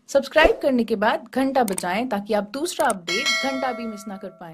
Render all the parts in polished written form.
Subscribe करने के बाद घंटा बजाएं ताकि आप दूसरा अपडेट घंटा भी मिस ना कर पाएं।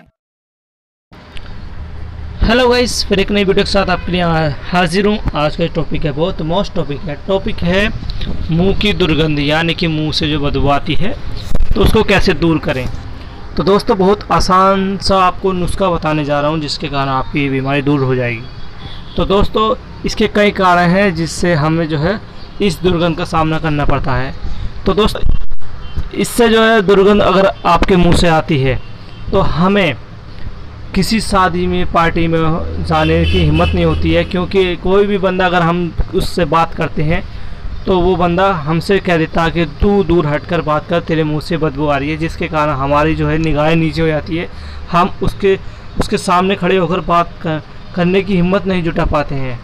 हेलो गाइस, फिर एक नई वीडियो के साथ आपके लिए हाजिर हूँ। आज का टॉपिक है बहुत मस्त टॉपिक है मुंह की दुर्गंध, यानी कि मुंह से जो बदबू आती है तो उसको कैसे दूर करें। तो दोस्तों, बहुत आसान सा आपको नुस्खा बताने जा रहा हूँ जिसके कारण आपकी ये बीमारी दूर हो जाएगी। तो दोस्तों, इसके कई कारण हैं जिससे हमें जो है इस दुर्गंध का सामना करना पड़ता है। तो दोस्तों, इससे जो है दुर्गंध अगर आपके मुंह से आती है तो हमें किसी शादी में, पार्टी में जाने की हिम्मत नहीं होती है, क्योंकि कोई भी बंदा अगर हम उससे बात करते हैं तो वो बंदा हमसे कह देता है कि तू दूर हटकर बात कर, तेरे मुंह से बदबू आ रही है, जिसके कारण हमारी जो है निगाहें नीचे हो जाती है। हम उसके सामने खड़े होकर बात करने की हिम्मत नहीं जुटा पाते हैं।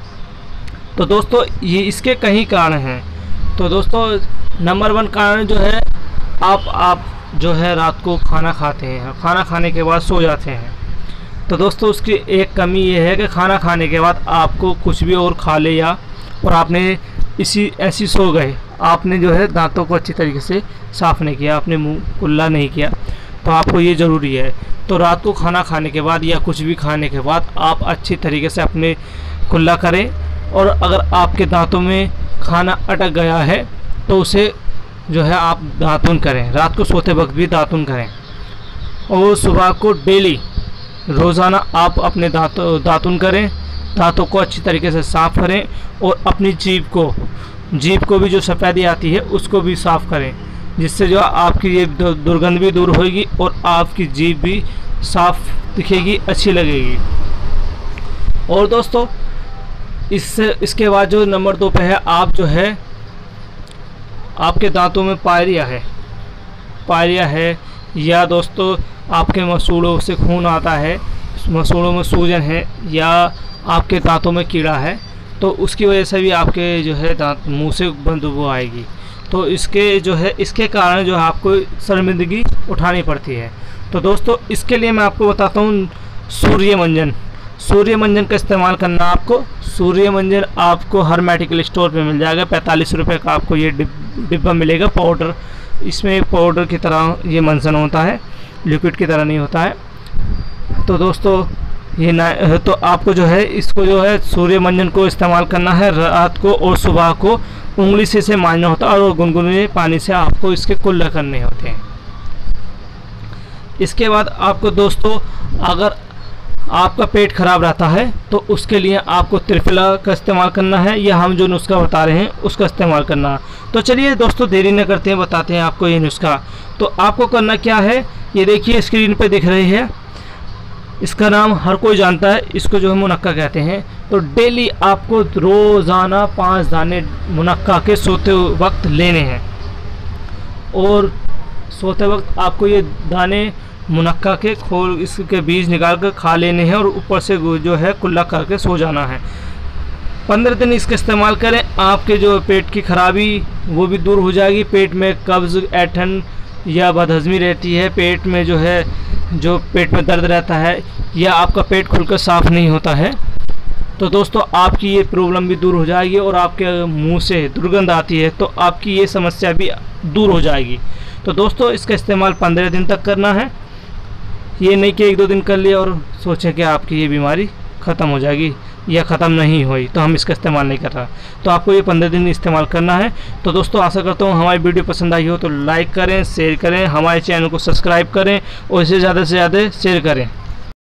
तो दोस्तों, ये इसके कई कारण हैं। तो दोस्तों, नंबर 1 कारण जो है, आप जो है रात को खाना खाते हैं, खाना खाने के बाद सो जाते हैं। तो दोस्तों, उसकी एक कमी ये है कि खाना खाने के बाद आपको कुछ भी और खा लिया और आपने ऐसी सो गए, आपने जो है दांतों को अच्छी तरीके से साफ़ नहीं किया, आपने मुंह कुल्ला नहीं किया। तो आपको ये ज़रूरी है, तो रात को खाना खाने के बाद या कुछ भी खाने के बाद आप अच्छी तरीके से अपने कुल्ला करें। और अगर आपके दांतों में खाना अटक गया है तो उसे जो है आप दातुन करें, रात को सोते वक्त भी दातुन करें। और सुबह को डेली रोज़ाना आप अपने दातुन करें, दांतों को अच्छी तरीके से साफ़ करें और अपनी जीभ को भी जो सफ़ेदी आती है उसको भी साफ़ करें, जिससे जो आपकी ये दुर्गंध भी दूर होगी और आपकी जीभ भी साफ़ दिखेगी, अच्छी लगेगी। और दोस्तों, इसके बाद जो नंबर 2 पे है, आप जो है आपके दांतों में पायरिया है या दोस्तों आपके मसूड़ों से खून आता है, मसूड़ों में सूजन है या आपके दांतों में कीड़ा है, तो उसकी वजह से भी आपके जो है दांत मुंह से बदबू आएगी। तो इसके कारण जो है आपको शर्मिंदगी उठानी पड़ती है। तो दोस्तों, इसके लिए मैं आपको बताता हूँ सूर्यमंजन का इस्तेमाल करना। आपको सूर्यमंजन आपको हर मेडिकल स्टोर पे मिल जाएगा। 45 रुपये का आपको ये डिब्बा मिलेगा, पाउडर। इसमें पाउडर की तरह ये मंजन होता है, लिक्विड की तरह नहीं होता है। तो दोस्तों, तो आपको जो है इसको जो है सूर्यमंजन को इस्तेमाल करना है रात को, और सुबह को उंगली से मारना होता है और गुनगुने पानी से आपको इसके कुल्ला करने होते हैं। इसके बाद आपको दोस्तों, अगर आपका पेट खराब रहता है तो उसके लिए आपको त्रिफला का इस्तेमाल करना है, या हम जो नुस्खा बता रहे हैं उसका इस्तेमाल करना है। तो चलिए दोस्तों, देरी न करते हैं, बताते हैं आपको ये नुस्खा। तो आपको करना क्या है, ये देखिए स्क्रीन पे दिख रही है, इसका नाम हर कोई जानता है, इसको जो है मुनक्का कहते हैं। तो डेली आपको रोज़ाना 5 दाने मुनक्का के सोते वक्त लेने हैं, और सोते वक्त आपको ये दाने मुनक्का के खोल इसके बीज निकाल कर खा लेने हैं और ऊपर से जो है कुल्ला करके सो जाना है। 15 दिन इसका इस्तेमाल करें, आपके जो पेट की खराबी वो भी दूर हो जाएगी। पेट में कब्ज़, ऐंठन या बदहज़मी रहती है, पेट में जो है पेट में दर्द रहता है, या आपका पेट खुलकर साफ़ नहीं होता है, तो दोस्तों आपकी ये प्रॉब्लम भी दूर हो जाएगी। और आपके मुंह से दुर्गंध आती है तो आपकी ये समस्या भी दूर हो जाएगी। तो दोस्तों, इसका इस्तेमाल 15 दिन तक करना है, ये नहीं कि 1-2 दिन कर लिया और सोचें कि आपकी ये बीमारी ख़त्म हो जाएगी या ख़त्म नहीं हुई तो हम इसका इस्तेमाल नहीं कर रहा। तो आपको ये 15 दिन इस्तेमाल करना है। तो दोस्तों, आशा करता हूँ हमारी वीडियो पसंद आई हो तो लाइक करें, शेयर करें, हमारे चैनल को सब्सक्राइब करें और इसे ज़्यादा से ज़्यादा शेयर करें।